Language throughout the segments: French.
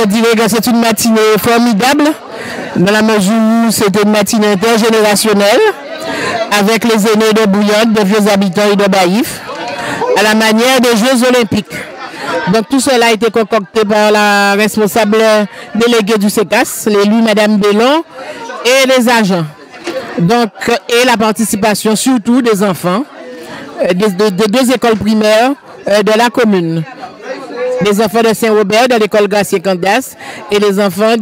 dirais que c'est une matinée formidable, dans la mesure où c'était une matinée intergénérationnelle, avec les aînés de Bouillante, de vieux habitants et de Baïf, à la manière des Jeux Olympiques. Donc tout cela a été concocté par la responsable déléguée du CECAS, l'élu Madame Bellon, et les agents. Donc, et la participation surtout des enfants de 2 écoles primaires de la commune. Les enfants de Saint-Robert, de l'école Gracier-Candas, et les enfants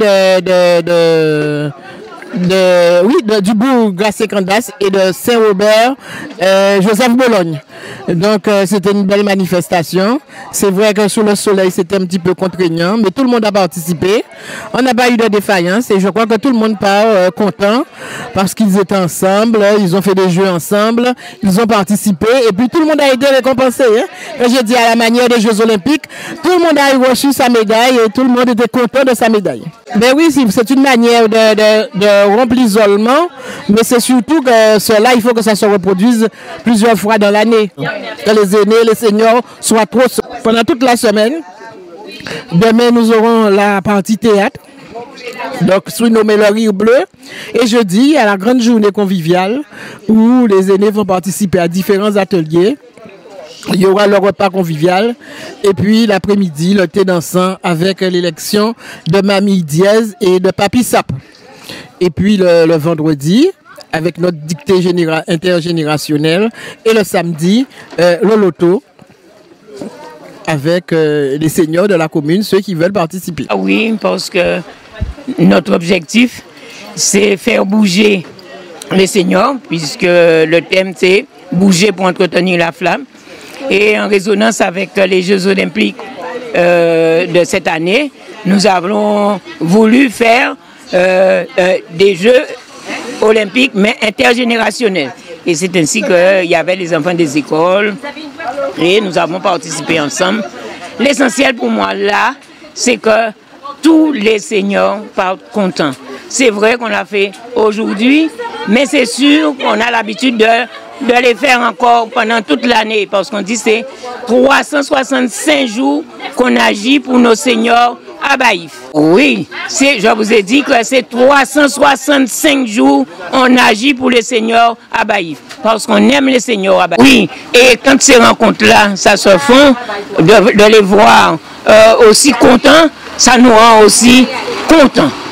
du bourg Gracier-Candas et de Saint-Robert, Joseph Bologne. Donc c'était une belle manifestation. C'est vrai que sous le soleil c'était un petit peu contraignant, mais tout le monde a participé. On n'a pas eu de défaillance et je crois que tout le monde part content parce qu'ils étaient ensemble, ils ont fait des jeux ensemble, ils ont participé et puis tout le monde a été récompensé. Hein. Quand je dis à la manière des Jeux Olympiques, tout le monde a reçu sa médaille et tout le monde était content de sa médaille. Mais oui, c'est une manière de rompre l'isolement, mais c'est surtout que cela, il faut que ça se reproduise plusieurs fois dans l'année. Que les aînés, les seniors soient trop pendant toute la semaine. Demain, nous aurons la partie théâtre, donc surnommée le Rire Bleu. Et jeudi, à la grande journée conviviale, où les aînés vont participer à différents ateliers. Il y aura le repas convivial et puis l'après-midi, le thé dansant avec l'élection de Mamie Diaz et de Papi Sap. Et puis le vendredi, avec notre dictée intergénérationnelle, et le samedi, le loto avec les seniors de la commune, ceux qui veulent participer. Oui, parce que notre objectif, c'est faire bouger les seniors, puisque le thème c'est bouger pour entretenir la flamme. Et en résonance avec les Jeux Olympiques de cette année, nous avons voulu faire des Jeux Olympiques, mais intergénérationnels. Et c'est ainsi qu'il y avait les enfants des écoles et nous avons participé ensemble. L'essentiel pour moi là, c'est que tous les seniors partent contents. C'est vrai qu'on l'a fait aujourd'hui, mais c'est sûr qu'on a l'habitude de les faire encore pendant toute l'année, parce qu'on dit que c'est 365 jours qu'on agit pour nos seniors à Baïf. Oui, je vous ai dit que c'est 365 jours on agit pour les seniors à Baïf, parce qu'on aime les seniors à Baïf. Oui, et quand ces rencontres-là, ça se font, de les voir aussi contents, ça nous rend aussi contents.